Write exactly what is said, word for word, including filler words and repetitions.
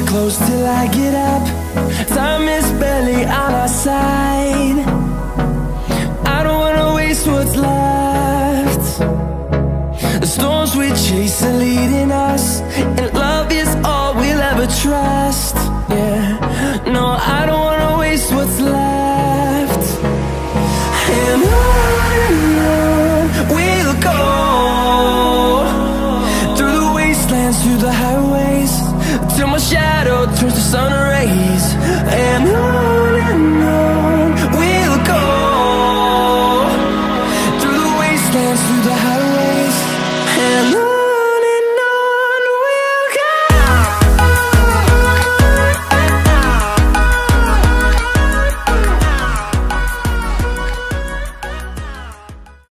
close till I get up. Time is barely on our side. I don't wanna waste what's left. The storms we chase are leading us, and love is all we'll ever trust. Yeah, no, I don't wanna waste what's left.